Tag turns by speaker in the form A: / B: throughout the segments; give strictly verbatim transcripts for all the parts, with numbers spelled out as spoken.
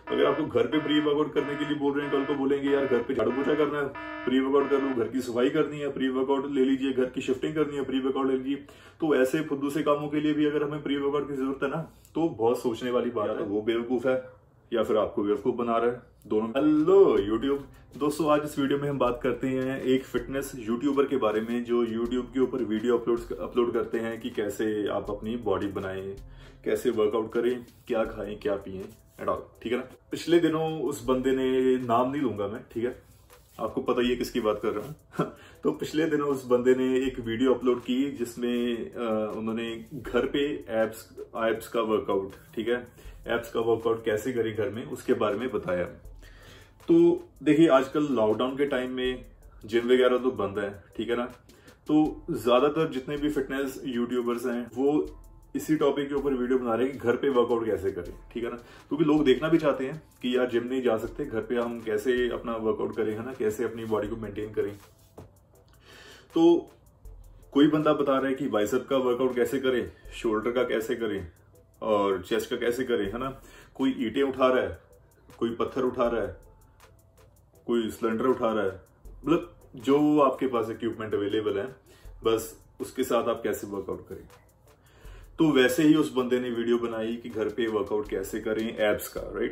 A: अगर आपको घर पे प्री वर्कआउट करने के लिए बोल रहे हैं, कल को बोलेंगे यार घर पे झाड़ू पोछा करना है, प्री वर्कआउट कर लो, घर की सफाई करनी है, प्री वर्कआउट ले लीजिए, घर की शिफ्टिंग करनी है, प्री वर्कआउट ले लीजिए। तो ऐसे फुद्दू से कामों के लिए भी अगर हमें प्री वर्कआउट की जरूरत है ना, तो बहुत सोचने वाली बात है। वो बेवकूफ है या फिर आपको बेवकूफ बना रहा है, दोनों। हेलो यूट्यूब दोस्तों, आज इस वीडियो में हम बात करते हैं एक फिटनेस यूट्यूबर के बारे में जो यूट्यूब के ऊपर वीडियो अपलोड अपलोड करते हैं कि कैसे आप अपनी बॉडी बनाएं, कैसे वर्कआउट करें, क्या खाएं, क्या पिएं एंड ऑल, ठीक है ना। पिछले दिनों उस बंदे ने, नाम नहीं लूंगा मैं, ठीक है, आपको पता ही है किसकी बात कर रहा हूँ तो पिछले दिनों उस बंदे ने एक वीडियो अपलोड की जिसमें उन्होंने घर पे एब्स एब्स का वर्कआउट, ठीक है, एब्स का वर्कआउट कैसे करें घर में, उसके बारे में बताया। तो देखिए, आजकल लॉकडाउन के टाइम में जिम वगैरह तो बंद है, ठीक है ना। तो ज्यादातर जितने भी फिटनेस यूट्यूबर्स हैं वो इसी टॉपिक के ऊपर वीडियो बना रहे हैं कि घर पे वर्कआउट कैसे करें, ठीक है ना। क्योंकि लोग देखना भी चाहते हैं कि यार जिम नहीं जा सकते, घर पे हम कैसे अपना वर्कआउट करें, है ना, कैसे अपनी बॉडी को मेंटेन करें। तो कोई बंदा बता रहा है कि बाइसेप का वर्कआउट कैसे करें, शोल्डर का कैसे करें और चेस्ट का कैसे करें, है ना। कोई ईंटें उठा रहा है, कोई पत्थर उठा रहा है, कोई सिलेंडर उठा रहा है, मतलब जो आपके पास इक्विपमेंट अवेलेबल है बस उसके साथ आप कैसे वर्कआउट करें। तो वैसे ही उस बंदे ने वीडियो बनाई कि घर पे वर्कआउट कैसे करें एब्स का, राइट।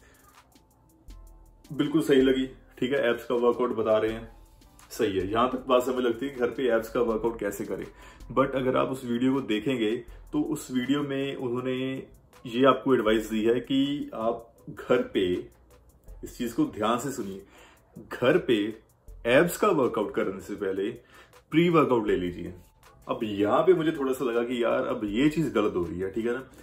A: बिल्कुल सही लगी, ठीक है, एब्स का वर्कआउट बता रहे हैं, सही है, यहां तक बात समझ लगती है घर पे एब्स का वर्कआउट कैसे करें। बट अगर आप उस वीडियो को देखेंगे तो उस वीडियो में उन्होंने ये आपको एडवाइस दी है कि आप घर पे, इस चीज को ध्यान से सुनिए, घर पे एब्स का वर्कआउट करने से पहले प्री वर्कआउट ले लीजिए। अब यहां पे मुझे थोड़ा सा लगा कि यार अब ये चीज गलत हो रही है, ठीक है ना।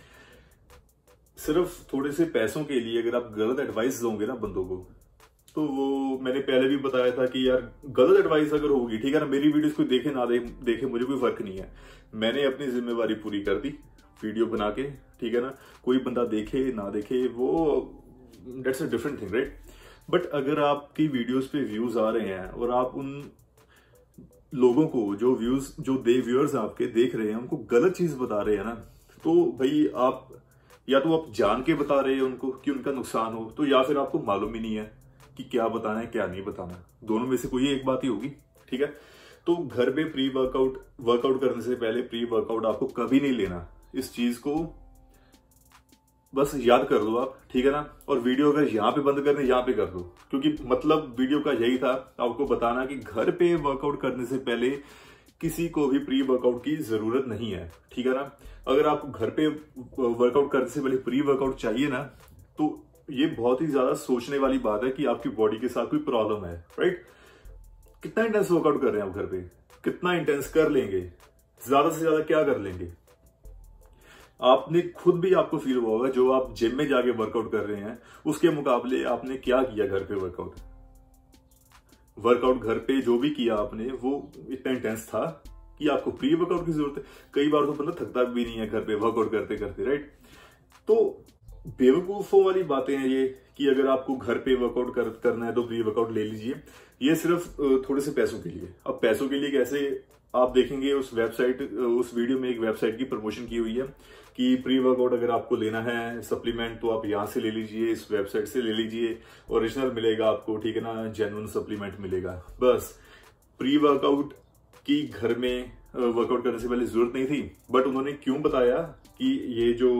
A: सिर्फ थोड़े से पैसों के लिए अगर आप गलत एडवाइस दोगे ना बंदों को, तो वो मैंने पहले भी बताया था कि यार गलत एडवाइस अगर होगी, ठीक है ना, मेरी वीडियोस कोई देखे ना दे, देखे मुझे कोई फर्क नहीं है, मैंने अपनी जिम्मेवारी पूरी कर दी वीडियो बना के, ठीक है ना। कोई बंदा देखे ना देखे वो that's a different thing, right. But अगर आपकी वीडियोस पे व्यूज आ रहे हैं और आप उन लोगों को जो व्यूज जो दे व्यूअर्स आपके देख रहे हैं उनको गलत चीज बता रहे हैं ना, तो भाई आप या तो आप जान के बता रहे हैं उनको कि उनका नुकसान हो, तो या फिर आपको मालूम ही नहीं है कि क्या बताना है क्या नहीं बताना, दोनों में से कोई एक बात ही होगी, ठीक है। तो घर पे प्री वर्कआउट वर्कआउट करने से पहले प्री वर्कआउट आपको कभी नहीं लेना, इस चीज को बस याद कर लो आप, ठीक है ना। और वीडियो अगर यहाँ पे बंद करने, यहाँ पे कर दो, क्योंकि मतलब वीडियो का यही था आपको बताना कि घर पे वर्कआउट करने से पहले किसी को भी प्री वर्कआउट की जरूरत नहीं है, ठीक है ना। अगर आपको घर पे वर्कआउट करने से पहले प्री वर्कआउट चाहिए ना, तो ये बहुत ही ज्यादा सोचने वाली बात है कि आपकी बॉडी के साथ कोई प्रॉब्लम है, राइट। कितना इंटेंस वर्कआउट कर रहे हैं आप घर पे, कितना इंटेंस कर लेंगे, ज्यादा से ज्यादा क्या कर लेंगे। आपने खुद भी आपको फील हुआ होगा जो आप जिम में जाके वर्कआउट कर रहे हैं उसके मुकाबले आपने क्या किया घर पे वर्कआउट। वर्कआउट घर पे जो भी किया आपने वो इतना इंटेंस था कि आपको प्री वर्कआउट की जरूरत है। कई बार तो बंदा थकता भी नहीं है घर पे वर्कआउट करते करते, राइट। तो बेवकूफों वाली बातें हैं ये कि अगर आपको घर पे वर्कआउट कर, करना है तो प्री वर्कआउट ले लीजिए, ये सिर्फ थोड़े से पैसों के लिए। अब पैसों के लिए कैसे, आप देखेंगे उस वेबसाइट उस वीडियो में एक वेबसाइट की प्रमोशन की हुई है कि प्री वर्कआउट अगर आपको लेना है सप्लीमेंट तो आप यहां से ले लीजिए, इस वेबसाइट से ले लीजिए, ओरिजिनल मिलेगा आपको, ठीक है ना, जेन्युइन सप्लीमेंट मिलेगा। बस प्री वर्कआउट की घर में वर्कआउट करने से पहले जरूरत नहीं थी, बट उन्होंने क्यों बताया कि ये जो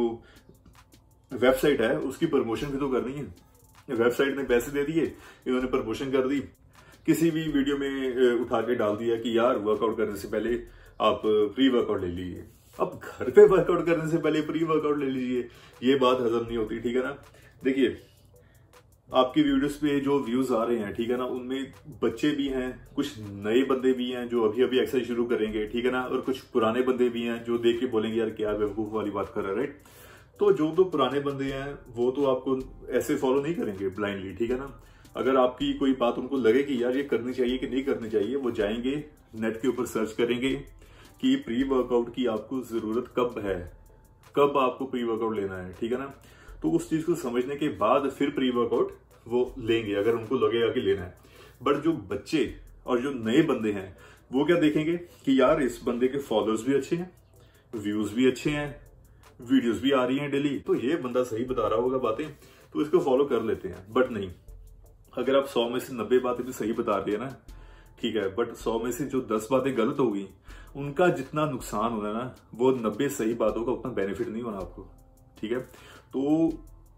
A: वेबसाइट है उसकी प्रमोशन भी तो करनी है। वेबसाइट ने पैसे दे दिए, इन्होंने प्रमोशन कर दी, किसी भी वीडियो में उठा के डाल दिया कि यार वर्कआउट करने से पहले आप प्री वर्कआउट ले लीजिए। अब घर पे वर्कआउट करने से पहले प्री वर्कआउट ले लीजिए, ये बात हजम नहीं होती, ठीक है ना। देखिए, आपकी वीडियोस पे जो व्यूज आ रहे हैं, ठीक है ना, उनमें बच्चे भी हैं, कुछ नए बंदे भी हैं जो अभी अभी एक्सरसाइज शुरू करेंगे, ठीक है ना, और कुछ पुराने बंदे भी हैं जो देख के बोलेंगे यार क्या बेवकूफ वाली बात कर रहा है, राइट। तो जो तो पुराने बंदे हैं वो तो आपको ऐसे फॉलो नहीं करेंगे ब्लाइंडली, ठीक है ना। अगर आपकी कोई बात उनको लगे कि यार ये करनी चाहिए कि नहीं करनी चाहिए, वो जाएंगे नेट के ऊपर सर्च करेंगे कि प्री वर्कआउट की आपको जरूरत कब है, कब आपको प्री वर्कआउट लेना है, ठीक है ना। तो उस चीज को समझने के बाद फिर प्री वर्कआउट वो लेंगे अगर उनको लगेगा कि लेना है। बट जो बच्चे और जो नए बंदे हैं वो क्या देखेंगे कि यार इस बंदे के फॉलोअर्स भी अच्छे हैं, व्यूज भी अच्छे हैं, वीडियोस भी आ रही हैं डेली, तो ये बंदा सही बता रहा होगा बातें, तो इसको फॉलो कर लेते हैं। बट नहीं, अगर आप सौ में से नब्बे बातें भी सही बता रहे हैं ना, ठीक है, बट सौ में से जो दस बातें गलत होगी, उनका जितना नुकसान होना ना, वो नब्बे सही बातों का उतना बेनिफिट नहीं होना आपको। ठीक है, तो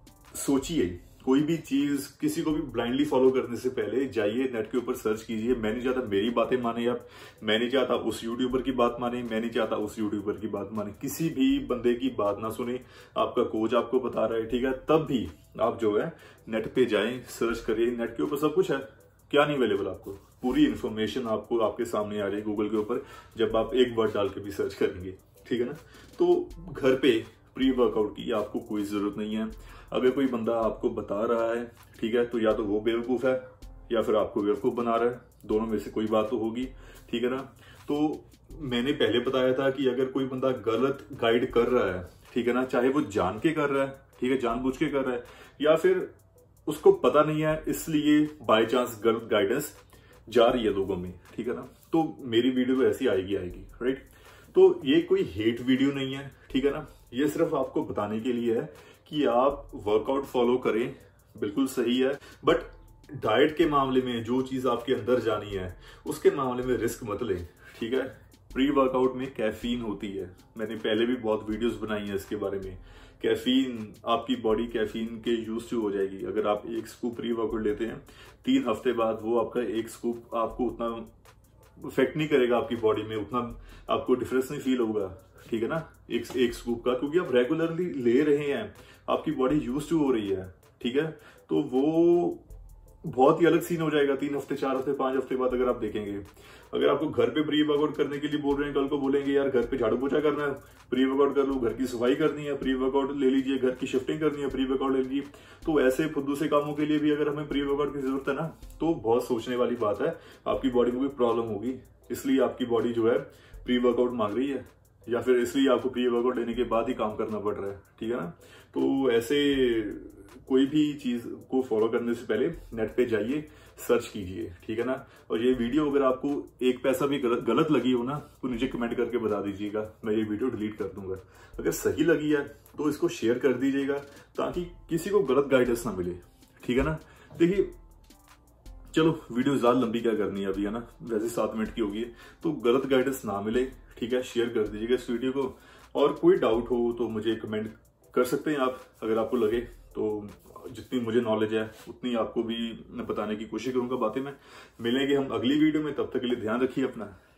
A: सोचिए, कोई भी चीज किसी को भी ब्लाइंडली फॉलो करने से पहले जाइए नेट के ऊपर सर्च कीजिए। मैं नहीं चाहता मेरी बातें माने आप, मैं नहीं चाहता उस यूट्यूबर की बात माने, मैं नहीं चाहता उस यूट्यूबर की बात माने, किसी भी बंदे की बात ना सुने। आपका कोच आपको बता रहा है, ठीक है, तब भी आप जो है नेट पे जाएं, सर्च करिए। नेट के ऊपर सब कुछ है, क्या नहीं अवेलेबल आपको, पूरी इन्फॉर्मेशन आपको आपके सामने आ रही है गूगल के ऊपर, जब आप एक वर्ड डाल के भी सर्च करेंगे। ठीक है ना, तो घर पे प्री वर्कआउट की आपको कोई जरूरत नहीं है। अगर कोई बंदा आपको बता रहा है, ठीक है, तो या तो वो बेवकूफ है या फिर आपको बेवकूफ बना रहा है, दोनों में से कोई बात तो होगी। ठीक है ना, तो मैंने पहले बताया था कि अगर कोई बंदा गलत गाइड कर रहा है, ठीक है ना, चाहे वो जान के कर रहा है, ठीक है, जानबूझ के कर रहा है, या फिर उसको पता नहीं है इसलिए बाय चांस गलत गाइडेंस जा रही है लोगों में, ठीक है ना, तो मेरी वीडियो तो ऐसी आएगी आएगी राइट। तो ये कोई हेट वीडियो नहीं है, ठीक है ना, ये सिर्फ आपको बताने के लिए है कि आप वर्कआउट फॉलो करें, बिल्कुल सही है। बट डाइट के मामले में जो चीज आपके अंदर जानी है, उसके मामले में रिस्क मत लें। ठीक है, प्री वर्कआउट में कैफीन होती है, मैंने पहले भी बहुत वीडियोस बनाई है इसके बारे में। कैफीन, आपकी बॉडी कैफीन के यूज टू हो जाएगी। अगर आप एक स्कूप प्री वर्कआउट लेते हैं, तीन हफ्ते बाद वो आपका एक स्कूप आपको उतना इफेक्ट नहीं करेगा आपकी बॉडी में, उतना आपको डिफरेंस नहीं फील होगा। ठीक है ना, एक एक स्कूप का, क्योंकि आप रेगुलरली ले रहे हैं, आपकी बॉडी यूज टू हो रही है। ठीक है, तो वो बहुत ही अलग सीन हो जाएगा तीन हफ्ते, चार हफ्ते, पांच हफ्ते बाद अगर आप देखेंगे। अगर आपको घर पे प्री वर्कआउट करने के लिए बोल रहे हैं, कल को बोलेंगे यार घर पे झाड़ू पोछा करना है, प्री वर्कआउट कर लो, घर की सफाई करनी है, प्री वर्कआउट ले लीजिए, घर की शिफ्टिंग करनी है, प्री वर्कआउट ले लीजिए। तो ऐसे फुद्दू से कामों के लिए भी अगर हमें प्री वर्कआउट की जरूरत है ना, तो बहुत सोचने वाली बात है, आपकी बॉडी में कोई प्रॉब्लम होगी, इसलिए आपकी बॉडी जो है प्री वर्कआउट मांग रही है, या फिर इसलिए आपको प्री वर्कआउट लेने के बाद ही काम करना पड़ रहा है। ठीक है ना, तो ऐसे कोई भी चीज को फॉलो करने से पहले नेट पे जाइए, सर्च कीजिए। ठीक है ना, और ये वीडियो अगर आपको एक पैसा भी गलत गलत लगी हो ना, तो नीचे कमेंट करके बता दीजिएगा, मैं ये वीडियो डिलीट कर दूंगा। अगर सही लगी है तो इसको शेयर कर दीजिएगा, ताकि किसी को गलत गाइडेंस ना मिले। ठीक है ना, देखिए चलो वीडियो ज्यादा लंबी क्या करनी है अभी, है ना, वैसे सात मिनट की होगी, तो गलत गाइडेंस ना मिले, ठीक है, शेयर कर दीजिएगा इस वीडियो को। और कोई डाउट हो तो मुझे कमेंट कर सकते हैं आप, अगर आपको लगे तो। जितनी मुझे नॉलेज है उतनी आपको भी मैं बताने की कोशिश करूंगा बातें में। मिलेंगे हम अगली वीडियो में, तब तक के लिए ध्यान रखिए अपना।